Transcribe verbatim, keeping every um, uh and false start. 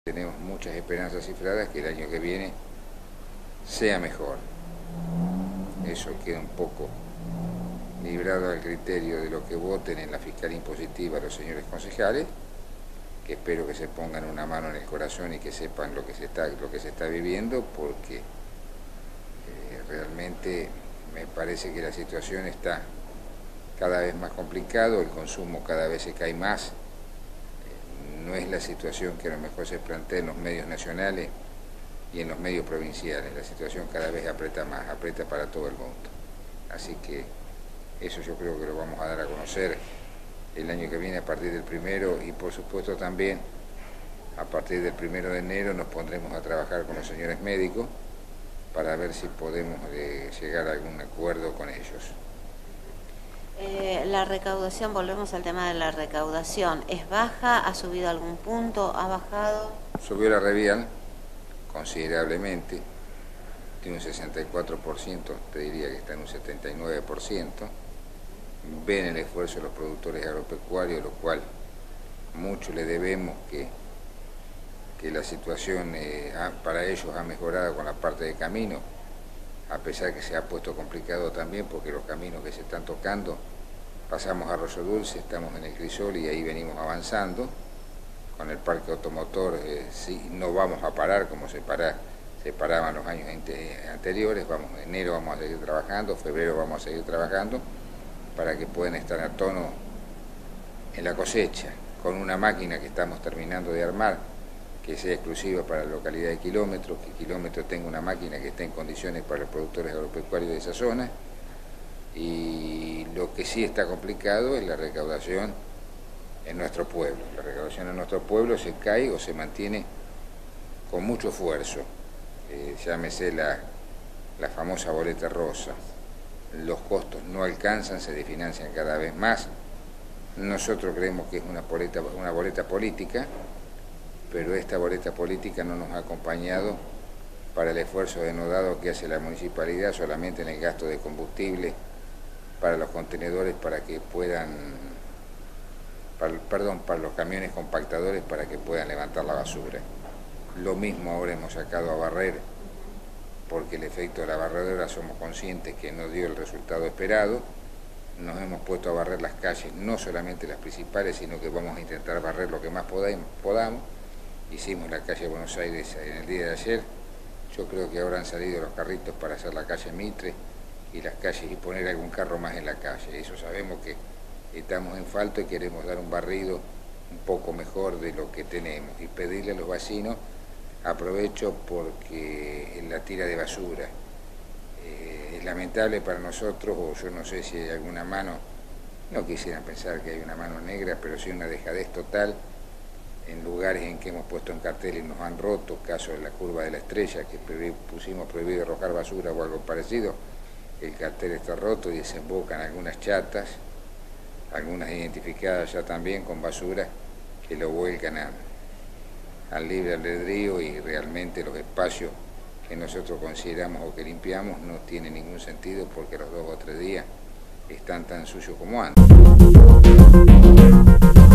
Tenemos muchas esperanzas cifradas que el año que viene sea mejor. Eso queda un poco librado al criterio de lo que voten en la Fiscalía Impositiva los señores concejales, que espero que se pongan una mano en el corazón y que sepan lo que se está, lo que se está viviendo, porque eh, realmente me parece que la situación está cada vez más complicado, el consumo cada vez se cae más. No es la situación que a lo mejor se plantea en los medios nacionales y en los medios provinciales. La situación cada vez aprieta más, aprieta para todo el mundo. Así que eso yo creo que lo vamos a dar a conocer el año que viene a partir del primero, y por supuesto también a partir del primero de enero nos pondremos a trabajar con los señores médicos para ver si podemos eh, llegar a algún acuerdo con ellos. Eh, la recaudación, volvemos al tema de la recaudación, ¿es baja? ¿Ha subido algún punto? ¿Ha bajado? Subió la Revial considerablemente, de un sesenta y cuatro por ciento, te diría que está en un setenta y nueve por ciento. Ven el esfuerzo de los productores agropecuarios, lo cual mucho le debemos que, que la situación eh, ha, para ellos ha mejorado con la parte de camino, a pesar que se ha puesto complicado también porque los caminos que se están tocando, pasamos a Arroyo Dulce, estamos en el Crisol y ahí venimos avanzando. Con el parque automotor eh, sí, no vamos a parar como se, para, se paraban los años anteriores. Vamos, en enero vamos a seguir trabajando, febrero vamos a seguir trabajando para que puedan estar a tono en la cosecha, con una máquina que estamos terminando de armar, que sea exclusiva para la localidad de Kilómetro, que Kilómetro tenga una máquina que esté en condiciones para los productores agropecuarios de esa zona. Y lo que sí está complicado es la recaudación en nuestro pueblo. La recaudación en nuestro pueblo se cae o se mantiene con mucho esfuerzo. Eh, llámese la, la famosa boleta rosa. Los costos no alcanzan, se desfinancian cada vez más. Nosotros creemos que es una boleta, una boleta política, pero esta boleta política no nos ha acompañado para el esfuerzo denodado que hace la municipalidad solamente en el gasto de combustible para los contenedores, para que puedan, para, perdón, para los camiones compactadores para que puedan levantar la basura. Lo mismo ahora hemos sacado a barrer, porque el efecto de la barredora somos conscientes que no dio el resultado esperado. Nos hemos puesto a barrer las calles, no solamente las principales, sino que vamos a intentar barrer lo que más podamos. Hicimos la calle Buenos Aires en el día de ayer. Yo creo que ahora han salido los carritos para hacer la calle Mitre y las calles y poner algún carro más en la calle. Eso sabemos que estamos en falta y queremos dar un barrido un poco mejor de lo que tenemos y pedirle a los vecinos, aprovecho porque en la tira de basura eh, es lamentable para nosotros, o yo no sé si hay alguna mano, no quisiera pensar que hay una mano negra, pero sí una dejadez total en lugares en que hemos puesto en cartel y nos han roto, caso de la curva de la Estrella, que pusimos prohibido arrojar basura o algo parecido. El cartel está roto y desembocan algunas chatas, algunas identificadas ya también con basura, que lo vuelcan a, al libre albedrío, y realmente los espacios que nosotros consideramos o que limpiamos no tienen ningún sentido, porque los dos o tres días están tan sucios como antes.